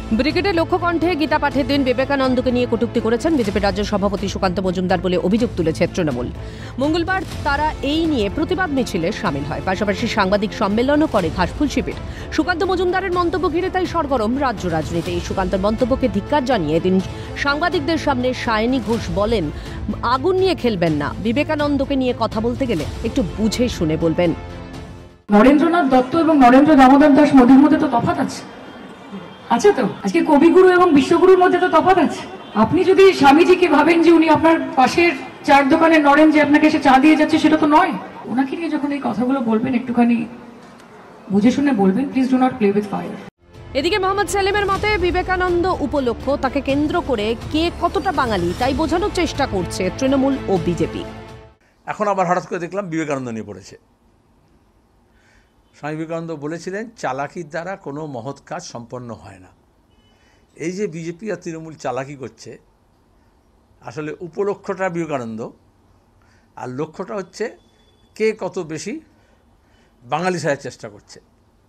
ব্রিগেডের লক্ষ্য কণ্ঠে গীতা পাঠের দিন বিবেকানন্দকে নিয়ে কটূক্তি করেছেন বিজেপির রাজ্য সভাপতি সুকান্ত মজুমদার বলে অভিযোগ তুলেছে তৃণমূল। মঙ্গলবার তারা এই নিয়ে প্রতিবাদ মিছিলে সামিল হয়, পাশাপাশি সাংবাদিক সম্মেলনও করে ঘাসফুল শিবির। সুকান্ত মজুমদারের মন্তব্য ঘিরে তাই সরগরম রাজ্য রাজনীতি। সুকান্তের মন্তব্যকে ধিক্কার জানিয়ে এদিন সাংবাদিকদের সামনে সায়নী ঘোষ বলেন, আগুন নিয়ে খেলবেন না, বিবেকানন্দকে নিয়ে কথা বলতে গেলে একটু বুঝে শুনে বলবেন। নরেন্দ্রনাথ দত্ত এবং নরেন্দ্র দামোদর দাস মোদীর মধ্যে তো তফাৎ আছে তো। আজকে কবিগুরু এবং বিশ্বগুরুর মধ্যে তো তফাৎ আছে। আপনি যদি স্বামীজিকে ভাবেন যে উনি আপনার পাশের চার দোকানের নরেন যে আপনাকে এসে চা দিয়ে যাচ্ছে, সেটা তো নয়। ওনাকে নিয়ে যখন এই কথাগুলো বলবেন একটুখানি বুঝে শুনে বলবেন, please do not play with fire. এদিকে মোহাম্মদ সেলিমের মতে বিবেকানন্দ উপলক্ষ তাকে কেন্দ্র করে কে কতটা বাঙালি তাই বোঝানোর চেষ্টা করছে তৃণমূল ও বিজেপি। এখন আবার হঠাৎ করে দেখলাম বিবেকানন্দ নিয়ে পড়েছে। স্বামী বিবেকানন্দ বলেছিলেন, চালাকির দ্বারা কোনো মহৎ কাজ সম্পন্ন হয় না। এই যে বিজেপি আর তৃণমূল চালাকি করছে, আসলে উপলক্ষ্যটা বিবেকানন্দ আর লক্ষ্যটা হচ্ছে কে কত বেশি বাঙালি সাজার চেষ্টা করছে।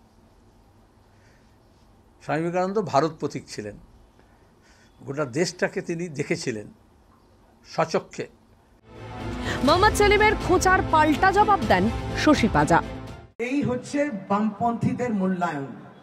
স্বামী বিবেকানন্দ ভারত প্রতীক ছিলেন, গোটা দেশটাকে তিনি দেখেছিলেন সচক্ষে। মোহাম্মদ সেলিমের খোঁচার পাল্টা জবাব দেন শশী পাজা। এই হচ্ছে বামপন্থীদের মূল্যায়ন।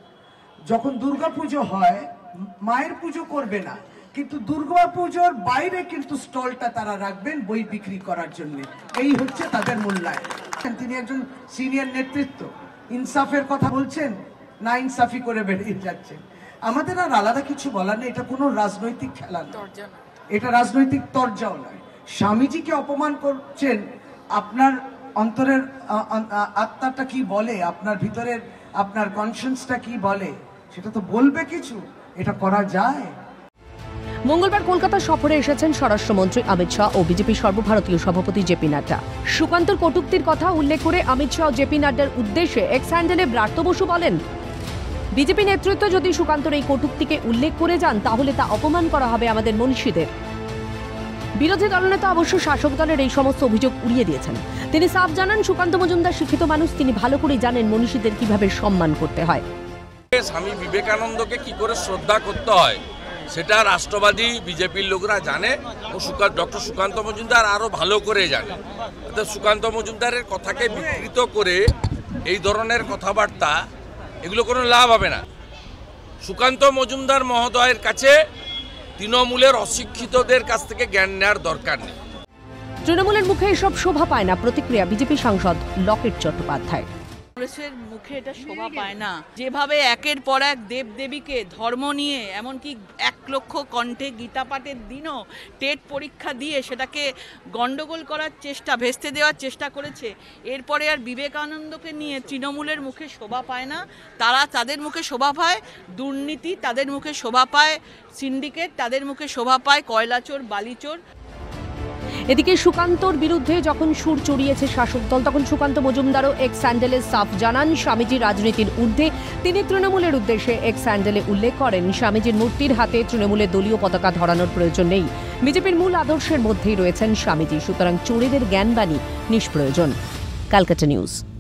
যখন দুর্গাপুজো হয়, মায়ের পুজো করবে না, কিন্তু দুর্গাপুজোর বাইরে কিন্তু স্টলটা তারা রাখবেন বই বিক্রি করার জন্য। এই হচ্ছে তাদের মূল্যায়ন। তিনি একজন সিনিয়র নেতৃত্ব, ইনসাফের কথা বলছেন, না ইনসাফি করে বেরিয়ে যাচ্ছেন। আমাদের আর আলাদা কিছু বলার নেই। এটা কোনো রাজনৈতিক খেলা নয়, এটা রাজনৈতিক তরজাও নয়। স্বামীজিকে অপমান করছেন, আপনার অন্তরের আত্মাটা কি বলে, আপনার ভিতরের আপনার কনসিয়েন্সটা কি বলে, সেটা তো বলবে কিছু। এটা করা যায়। মঙ্গলবার কলকাতা সফরে এসেছেন স্বরাষ্ট্রমন্ত্রী অমিত শাহ ও বিজেপি সর্বভারতীয় সভাপতি জেপি নাড্ডা। সুকান্তর কটূক্তির কথা উল্লেখ করে অমিত শাহ ও জেপি নাড্ডার উদ্দেশ্যে এক্স হ্যান্ডেলে ব্রাত্য বসু বলেন, বিজেপি নেতৃত্ব যদি সুকান্তর এই কটূক্তিকে উল্লেখ করে যান তাহলে তা অপমান করা হবে আমাদের মনীষীদের। বিরোধী দলনেতা অবশ্য শাসক দলের এই সমস্ত অভিযোগ উড়িয়ে দিয়েছেন। তিনি সাফ জানান, সুকান্ত মজুমদার শিক্ষিত মানুষ, তিনি ভালো করে জানেন মনীষীদের কিভাবে সম্মান করতে হয়। স্বামী বিবেকানন্দকে কি করে শ্রদ্ধা করতে হয় সেটা রাষ্ট্রবাদী বিজেপির লোকরা জানে ও ডক্টর সুকান্ত মজুমদার আরো ভালো করে জানে। সুকান্ত মজুমদারের কথাকে বিকৃত করে এই ধরনের কথাবার্তা, এগুলো কোনো লাভ হবে না। সুকান্ত মজুমদার মহোদয়ের কাছে তৃণমূলের অশিক্ষিতদের কাছ থেকে জ্ঞান নেওয়ার দরকার নেই। তৃণমূলের মুখে এসব শোভা পায় না, প্রতিক্রিয়া বিজেপি সাংসদ লকেট চট্টোপাধ্যায়। কংগ্রেসের মুখে এটা শোভা পায় না। যেভাবে একের পর এক দেবদেবীকে ধর্ম নিয়ে, এমনকি 1 লক্ষ কণ্ঠে গীতা পাঠের দিনও টেট পরীক্ষা দিয়ে সেটাকে গন্ডগোল করার চেষ্টা, ভেস্তে দেওয়ার চেষ্টা করেছে, এরপরে আর বিবেকানন্দকে নিয়ে তৃণমূলের মুখে শোভা পায় না। তাদের মুখে শোভা পায় দুর্নীতি, তাদের মুখে শোভা পায় সিন্ডিকেট, তাদের মুখে শোভা পায় কয়লাচোর, বালিচোর। এদিকে সুকান্তর বিরুদ্ধে যখন সুর চড়িয়েছে শাসক দল, তখন সুকান্ত মজুমদারও এক্স হ্যান্ডেলে সাফ জানান, স্বামীজি রাজনীতির ঊর্ধ্বে। তিনি তৃণমূলের উদ্দেশ্যে এক্স হ্যান্ডেলে উল্লেখ করেন, স্বামীজির মূর্তির হাতে তৃণমূলের দলীয় পতাকা ধরানোর প্রয়োজন নেই। বিজেপির মূল আদর্শের মধ্যেই রয়েছেন স্বামীজি, সুতরাং চোরেদের জ্ঞানবাণী নিষ্প্রয়োজন। ক্যালকাটা নিউজ।